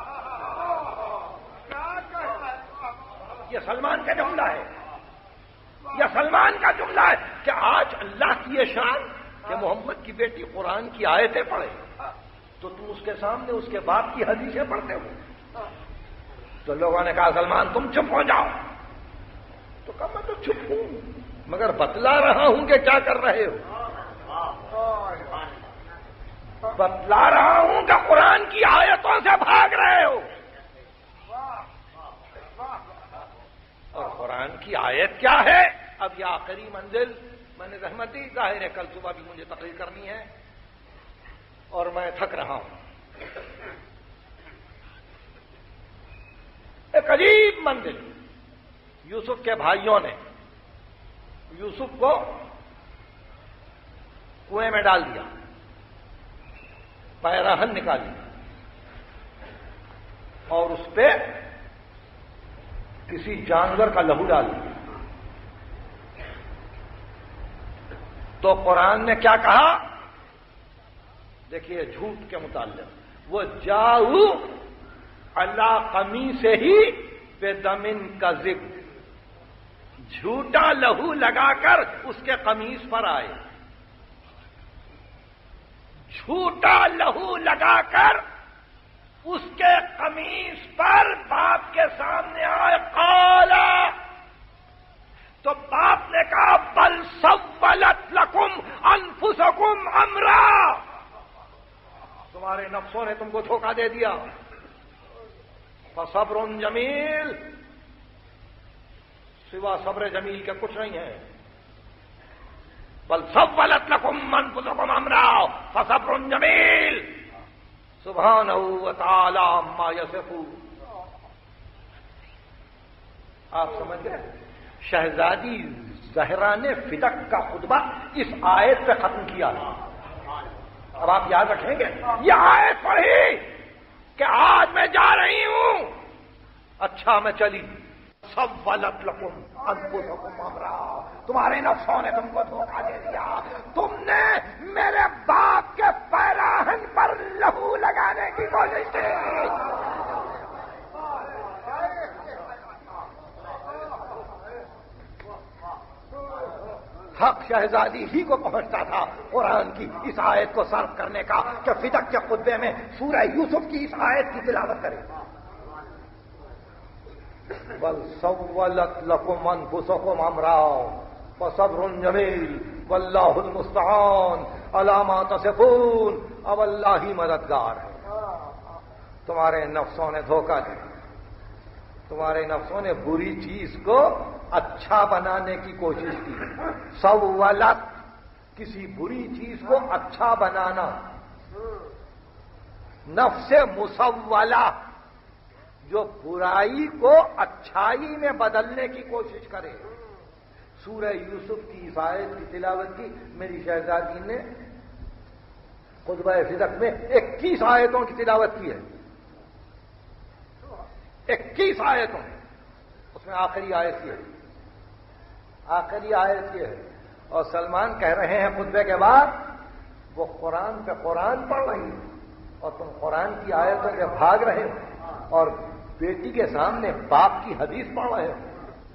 یہ سلمان کا جملہ ہے، یہ سلمان کا جملہ ہے کہ آج اللہ کی یہ شان کہ محمد کی بیٹی قرآن کی آیتیں پڑھے تو تم اس کے سامنے اس کے باپ کی حدیثیں پڑھتے ہو۔ تو لوگوں نے کہا سلمان تم چپ ہو جاؤ، تو کہا میں تو چپ ہوں مگر بتلا رہا ہوں کہ کیا کر رہے ہو، بتلا رہا ہوں کہ قرآن کی آیتوں سے بھاگ رہے ہو۔ اور قرآن کی آیت کیا ہے؟ اب یہ آخری منزل میں نے رحمت دی، ظاہر ہے کل صبح بھی مجھے تقریر کرنی ہے اور میں تھک رہا ہوں۔ ایک عجیب منزل، یوسف کے بھائیوں نے یوسف کو کنویں میں ڈال دیا، پیراہن نکالی اور اس پہ کسی جانور کا لہو ڈال دیا۔ تو قرآن نے کیا کہا؟ دیکھیے جھوٹ کے متعلق، وہ جاؤ اللہ قمیصہ ہی بدم کذب، جھوٹا لہو لگا کر اس کے قمیص پر آئے، جھوٹا لہو لگا کر اس کے قمیص پر باپ کے سامنے آئے، قالا، تو باپ نے کہا بل سولت لکم انفسکم امرا، تمہارے نفسوں نے تم کو دھوکہ دے دیا، فصبر جمیل، سوا صبر جمیل کے کچھ نہیں ہے، بل سولت لکم انفسکم امرا فصبر جمیل سبحانہ وتعالی عما یصفون۔ آپ سمجھ گئے؟ شہزادی زہرا نے فدق کا خطبہ اس آیت پہ ختم کیا۔ اب آپ یاد رکھیں گے، یہ آیت پڑھی کہ آج میں جا رہی ہوں، اچھا میں چلی، سولت لکم انفسکم امرا، تمہارے نفسوں نے تم کو دھوکہ دے دیا، تم نے میرے باپ کے پیراہن پر لہو لگانے کی کوشش کی۔ حق شہزادی ہی کو پہنچتا تھا قرآن کی اس آیت کو صرف کرنے کا کہ فدق کے خطبے میں سورہ یوسف کی اس آیت کی تلاوت کرے۔ بل سولت لکم انفسکم امرا فصبر جمیل واللہ المستعان علی ما تصفون. اب اللہ ہی مددگار ہے. تمہارے نفسوں نے دھوکہ دیا. تمہارے نفسوں نے بری چیز کو اچھا بنانے کی کوشش کی. سولت کسی بری چیز کو اچھا بنانا. نفس مسولہ جو برائی کو اچھائی میں بدلنے کی کوشش کرے. سورہ یوسف کی اس آیت کی تلاوت کی میری شہزادی نے خطبہ فدق میں 21 آیتوں کی تلاوت کی ہے. 21 آیتوں. اس میں آخری آیت یہ ہے. آخری آیت یہ ہے. اور سلمان کہہ رہے ہیں خطبے کے بعد وہ قرآن پہ قرآن پڑھ رہی ہے اور تم قرآن کی آیتوں کے بھاگ رہے ہو اور بیٹی کے سامنے باپ کی حدیث پڑھ رہے ہو.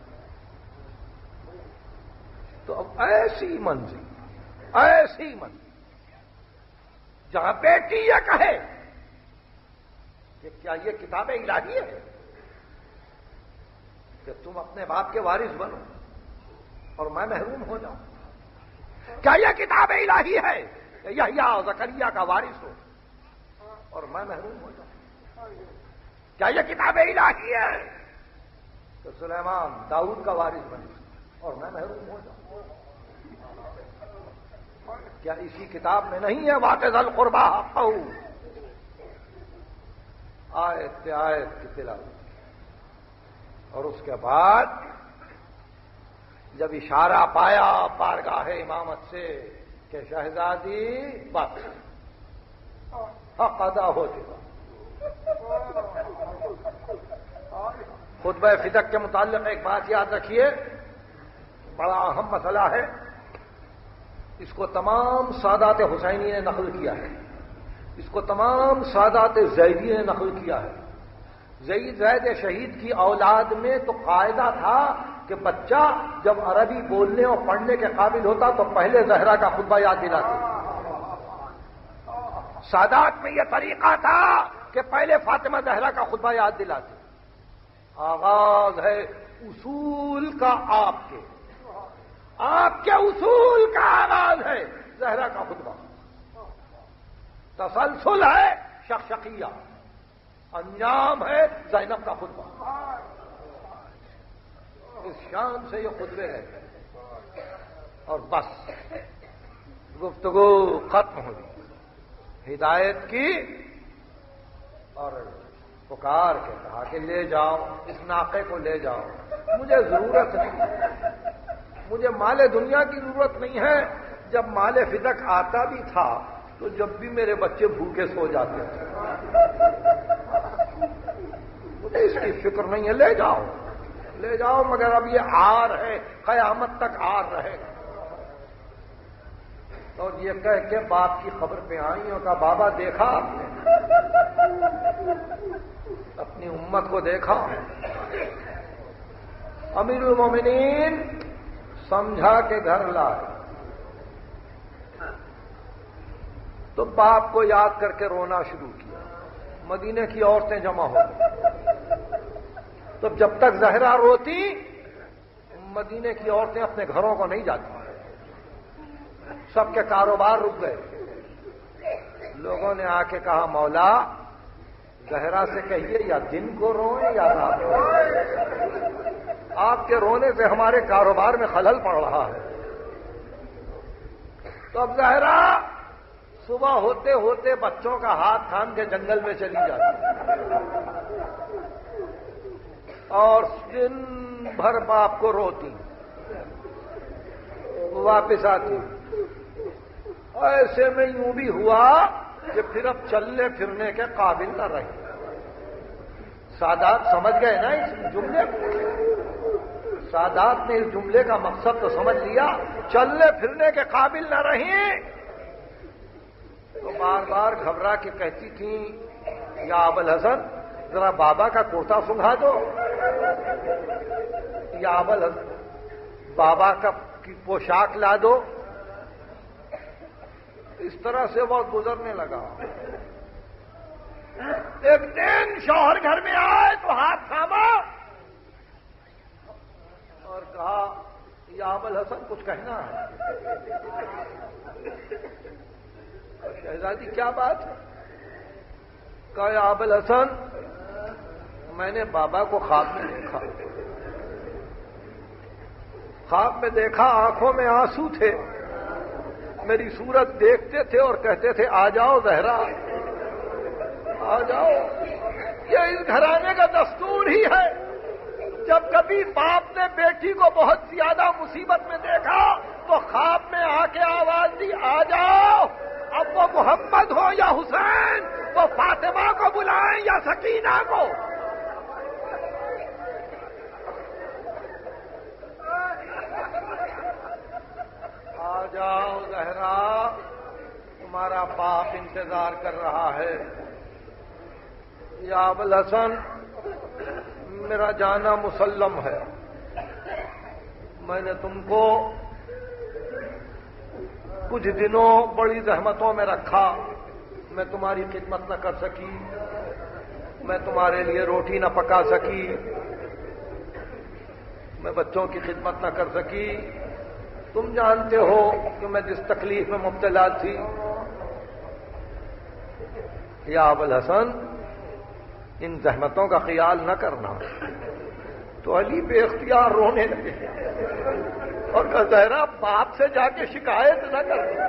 تو اب ایسی منزل جہاں بیٹی یہ کہے کہ کیا یہ کتاب الہی ہے کہ تم اپنے باپ کے وارث بنو اور میں محروم ہو جاؤں. کیا یہ کتاب الہی ہے کہ یحییٰ اور زکریا کا وارث ہو اور میں محروم ہو جاؤں. کیا یہ کتاب الہی ہے کہ سلیمان داؤد کا وارث بنے اور میں محروم ہو جاؤں. کیا اسی کتاب میں نہیں ہے وَآتِ ذِی الْقُرْبَىٰ حَقَّهُ. آیت پہ آیت کی تلاوت. اور اس کے بعد جب اشارہ پایا بارگاہ امامت سے کہ شہزادی بس حق ادا ہو چکا. خطبہ فدق کے متعلق ایک بات یاد رکھیے, بڑا اہم مسئلہ ہے. اس کو تمام سادات حسینی نے نقل کیا ہے. اس کو تمام سادات زیدی نے نقل کیا ہے. زید شہید کی اولاد میں تو قاعدہ تھا کہ بچہ جب عربی بولنے اور پڑھنے کے قابل ہوتا تو پہلے زہرا کا خطبہ یاد دلاتے. سادات میں یہ طریقہ تھا کہ پہلے فاطمہ زہرا کا خطبہ یاد دلاتے. آغاز ہے اصول کا, آپ کے اصول کا آغاز ہے زہرا کا خطبہ. تسلسل ہے شقشقیہ, انجام ہے زینب کا خطبہ. اس شان سے یہ خطبے رہتے اور بس گفتگو ختم ہوئی. ہدایت کی اور پکار کے کہا کہ لے جاؤ اس ناقے کو لے جاؤ. مجھے ضرورت نہیں, مجھے مال دنیا کی ضرورت نہیں ہے. جب مال فدق آتا بھی تھا تو جب بھی میرے بچے بھوکے سو جاتے تھے. مجھے اس کی فکر نہیں ہے, لے جاؤ لے جاؤ, مگر اب یہ آر ہے, قیامت تک آر رہے گا. اور یہ کہہ کے باپ کی خبر پہ آئی اور کہا بابا دیکھا آپ نے اپنی امت کو دیکھا. امیر المومنین سمجھا کے گھر لائے تو باپ کو یاد کر کے رونا شروع کیا. مدینے کی عورتیں جمع ہو گئی. تو جب تک زہرا روتی مدینے کی عورتیں اپنے گھروں کو نہیں جاتی. سب کے کاروبار رک گئے. لوگوں نے آ کے کہا مولا زہرا سے کہیے یا دن کو روئیں یا رات کو. آپ کے رونے سے ہمارے کاروبار میں خلل پڑ رہا ہے. تو اب زہرا صبح ہوتے ہوتے بچوں کا ہاتھ تھام کے جنگل میں چلی جاتی اور دن بھر باپ کو روتی, واپس آتی. ایسے میں یوں بھی ہوا کہ پھر اب چلنے پھرنے کے قابل نہ رہی. سادات سمجھ گئے نا اس جملے کو, سادات نے اس جملے کا مقصد تو سمجھ لیا. چلنے پھرنے کے قابل نہ رہی تو بار بار گھبرا کے کہتی تھیں یا ابوالحسن ذرا بابا کا کرتا سنگھا دو, یا ابوالحسن بابا کا کی پوشاک لا دو. اس طرح سے وقت گزرنے لگا. ایک دن شوہر گھر میں آئے تو ہاتھ تھاما یا ابوالحسن کچھ کہنا ہے؟ شہزادی کیا بات ہے؟ کہا یا ابوالحسن میں نے بابا کو خواب میں دیکھا، خواب میں دیکھا، آنکھوں میں آنسو تھے، میری صورت دیکھتے تھے اور کہتے تھے آ جاؤ زہرا آ جاؤ۔ یہ اس گھرانے کا دستور ہی ہے، جب کبھی باپ نے بیٹی کو بہت زیادہ مصیبت میں دیکھا تو خواب میں آ کے آواز دی آ جاؤ، اب وہ محمد ہو یا حسین، وہ فاطمہ کو بلائیں یا سکینہ کو۔ آ جاؤ زہرا، تمہارا باپ انتظار کر رہا ہے۔ یا ابوالحسن میرا جانا مسلم ہے، میں نے تم کو کچھ دنوں بڑی زحمتوں میں رکھا، میں تمہاری خدمت نہ کر سکی، میں تمہارے لیے روٹی نہ پکا سکی، میں بچوں کی خدمت نہ کر سکی، تم جانتے ہو کہ میں جس تکلیف میں مبتلا تھی۔ یا ابوالحسن ان زحمتوں کا خیال نہ کرنا۔ تو علی بے اختیار رونے لگے اور کہا زہرا باپ سے جا کے شکایت نہ کرنا،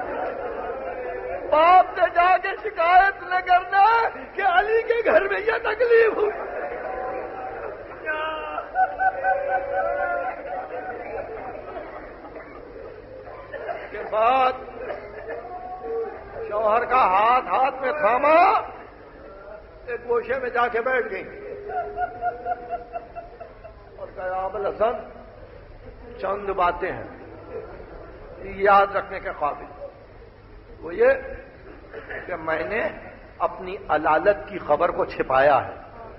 باپ سے جا کے شکایت نہ کرنا کہ علی کے گھر میں یہ تکلیف ہوئی۔ کے بعد شوہر کا ہاتھ میں تھاما، ایک گوشے میں جا کے بیٹھ گئی اور کہا ابوالحسن چند باتیں ہیں یاد رکھنے کے قابل، وہ یہ کہ میں نے اپنی علالت کی خبر کو چھپایا ہے،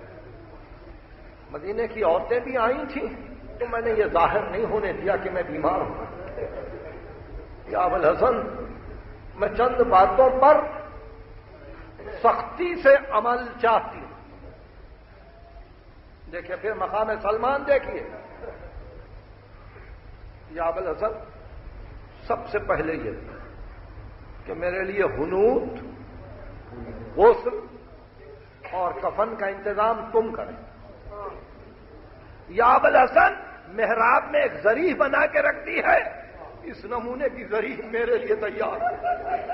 مدینے کی عورتیں بھی آئی تھیں تو میں نے یہ ظاہر نہیں ہونے دیا کہ میں بیمار ہوں۔ یا ابوالحسن میں چند باتوں پر سختی سے عمل چاہتی ہوں۔ دیکھیے پھر مقام سلمان دیکھیے۔ یا ابوالحسن سب سے پہلے یہ کہ میرے لیے حنوط، غسل اور کفن کا انتظام تم کریں۔ یا ابوالحسن محراب میں ایک ذریح بنا کے رکھ دی ہے، اس نمونے کی ذریح میرے لیے تیار ہے۔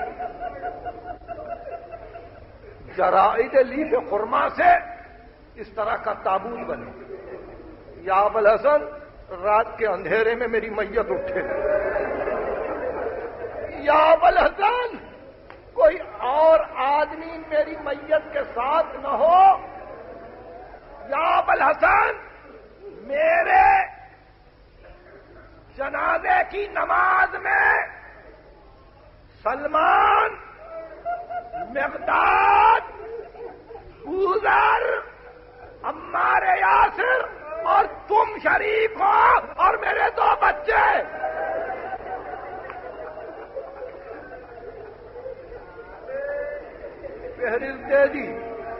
جرائد لیف خرما سے اس طرح کا تابوت بنے۔ یا ابوالحسن رات کے اندھیرے میں میری میت اٹھے۔ یا ابوالحسن کوئی اور آدمی میری میت کے ساتھ نہ ہو۔ یا ابوالحسن میرے جنازے کی نماز میں سلمان، مقداد، بوذر، عمار یاسر اور تم شریف ہو اور میرے 2 بچے۔ فہرست دے دی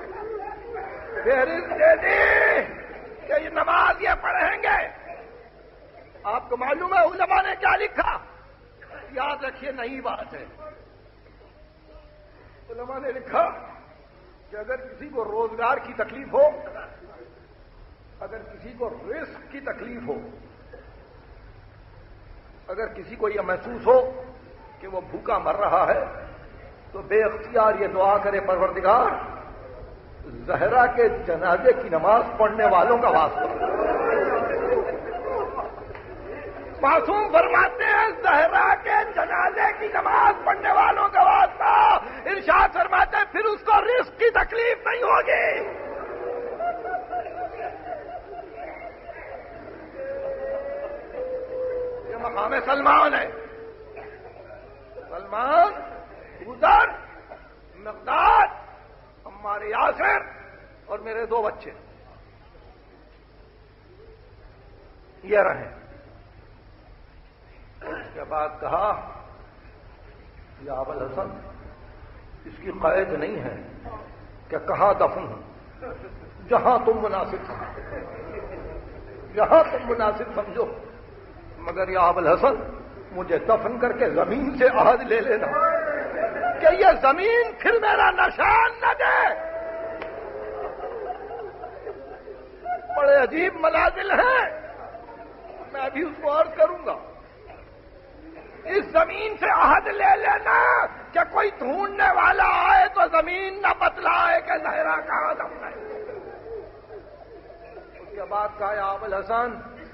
کہ یہ نماز یہ پڑھیں گے۔ آپ کو معلوم ہے علماء نے کیا لکھا؟ یاد رکھیے نئی بات ہے۔ علماء نے لکھا کہ اگر کسی کو روزگار کی تکلیف ہو، اگر کسی کو رزق کی تکلیف ہو، اگر کسی کو یہ محسوس ہو کہ وہ بھوکا مر رہا ہے تو بے اختیار یہ دعا کرے پروردگار زہرا کے جنازے کی نماز پڑھنے والوں کا واسطہ۔ معصوم فرماتے ہیں زہرا کے جنازے کی نماز پڑھنے والوں کا واسطہ۔ ارشاد فرماتے ہیں پھر اس کو رزق کی تکلیف نہیں ہوگی۔ یہ مقام سلمان ہے۔ سلمان، بوذر، مقداد، عمار یاسر اور میرے 2 بچے یہ رہے۔ اس کے بعد کہا یا ابوالحسن اس کی قید نہیں ہے کہ کہاں دفن ہوں، جہاں تم مناسب سمجھو، جہاں تم مناسب سمجھو مگر یا ابوالحسن مجھے دفن کر کے زمین سے عہد لے لینا کہ یہ زمین پھر میرا نشان نہ دے. بڑے عجیب منازل ہیں، میں بھی اس کو عرض کروں گا. اس زمین سے عہد لے لینا کہ کوئی ڈھونڈنے والا آئے تو زمین نہ بتلائے کہ زہرا کہاں دفن ہے. اس کے بعد کہا یا ابوالحسن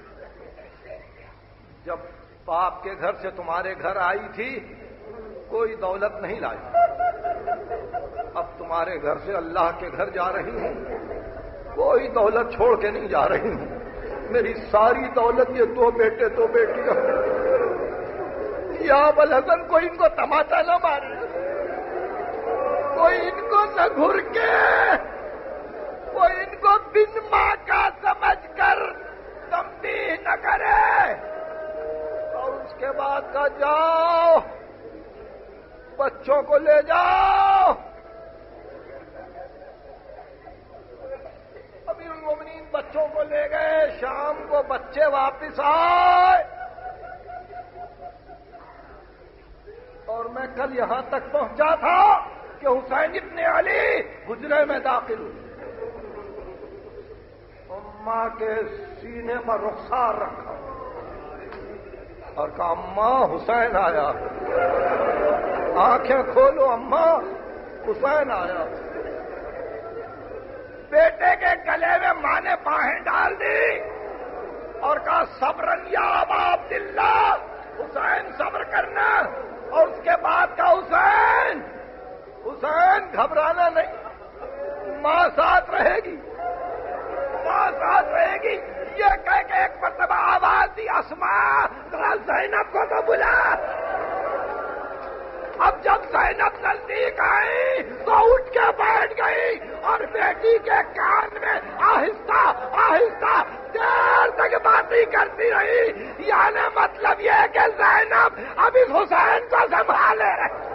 جب باپ کے گھر سے تمہارے گھر آئی تھی کوئی دولت نہیں لائی، اب تمہارے گھر سے اللہ کے گھر جا رہی ہوں کوئی دولت چھوڑ کے نہیں جا رہی ہوں. میری ساری دولت یہ 2 بیٹے 2 بیٹیاں. یا ابوالحسن کوئی ان کو تماچا نہ مارے، کوئی ان کو نہ گھر کے، کوئی ان کو بن ماں کا سمجھ کر تنبیہ نہ کرے. اور اس کے بعد کہا جاؤ بچوں کو لے جاؤ. امیر المومنین بچوں کو لے گئے. شام کو بچے واپس آئے اور میں کل یہاں تک پہنچا تھا کہ حسین ابن علی حجرے میں داخل ہوئے، اماں کے سینے پر رخسار رکھا اور کہا اماں حسین آیا. آنکھیں کھولو اماں حسین آیا. بیٹے کے گلے میں ماں نے باہیں ڈال دی اور کہا صبرن یا ابا عبداللہ، حسین صبر کرنا. اور اس کے بعد کہا حسین حسین گھبرانا نہیں، ماں ساتھ رہے گی، ماں ساتھ رہے گی. یہ کہہ کے ایک مرتبہ آواز دی اسماء ذرا زینب کو تو بلا. اب جب زینب نزدیک آئی تو اٹھ کے بیٹھ گئی اور بیٹی کے کان میں آہستہ آہستہ دیر تک باتیں کرتی رہی. یعنی مطلب یہ کہ زینب اب اس حسین کو سنبھالے.